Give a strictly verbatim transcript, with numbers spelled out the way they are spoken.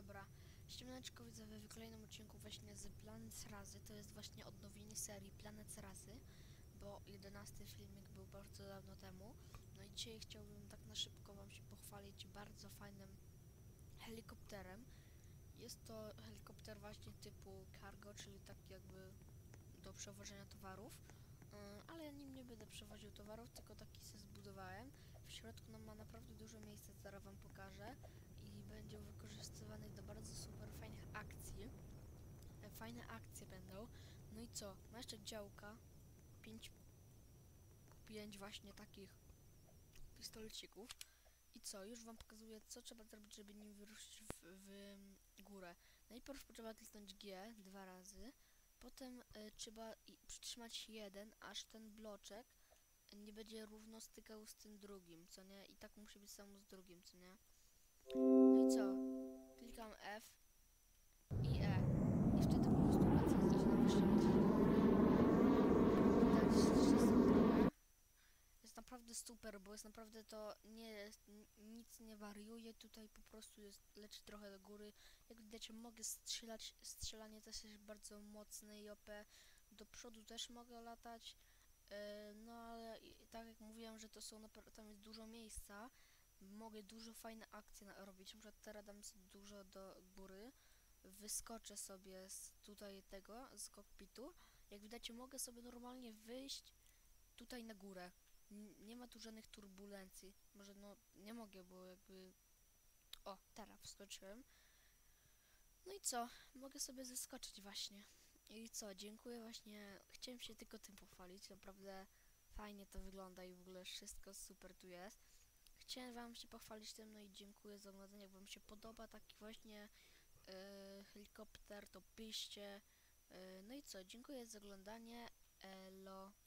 Dobra, ściemneczko widzowie w kolejnym odcinku właśnie z Planet Razy. To jest właśnie odnowienie serii Planet Razy, bo jedenasty filmik był bardzo dawno temu. No i dzisiaj chciałbym tak na szybko wam się pochwalić bardzo fajnym helikopterem. Jest to helikopter właśnie typu cargo, czyli tak jakby do przewożenia towarów. Yy, ale ja nim nie będę przewoził towarów, tylko taki se zbudowałem. W środku no, ma naprawdę dużo miejsca, zaraz wam pokażę. I będzie wykorzystywany do bardzo super fajnych akcji. E, Fajne akcje będą. No i co? Ma jeszcze działka. pięć, pięć właśnie takich pistolecików. I co? Już wam pokazuję, co trzeba zrobić, żeby nim wyruszyć w, w górę. Najpierw trzeba kliknąć G dwa razy. Potem y, trzeba i, przytrzymać jeden, aż ten bloczek nie będzie równo stykał z tym drugim, co nie? I tak musi być samo z drugim, co nie? No i co? Klikam F i E. I wtedy po prostu lecę zaczyna wyszczelić. Widać, że są drogę. Jest naprawdę super, bo jest naprawdę to nie jest, nic nie wariuje, tutaj po prostu jest, leci trochę do góry. Jak widać mogę strzelać, strzelanie też jest bardzo mocne i O P. Do przodu też mogę latać, yy, no ale i, tak jak mówiłem, że to są, tam jest dużo miejsca, mogę dużo fajne akcje na, robić, na przykład teraz dam sobie dużo do góry, wyskoczę sobie z tutaj tego, z kokpitu. Jak widać mogę sobie normalnie wyjść tutaj na górę. N nie ma tu żadnych turbulencji. Może no nie mogę, bo jakby... O, teraz wskoczyłem. No i co? Mogę sobie zeskoczyć właśnie. I co? Dziękuję właśnie. Chciałem się tylko tym pochwalić. Naprawdę fajnie to wygląda i w ogóle wszystko super tu jest. Chciałem wam się pochwalić tym, no i dziękuję za oglądanie. Jak wam się podoba taki właśnie yy, helikopter, to piszcie. Yy, no i co? Dziękuję za oglądanie. Elo.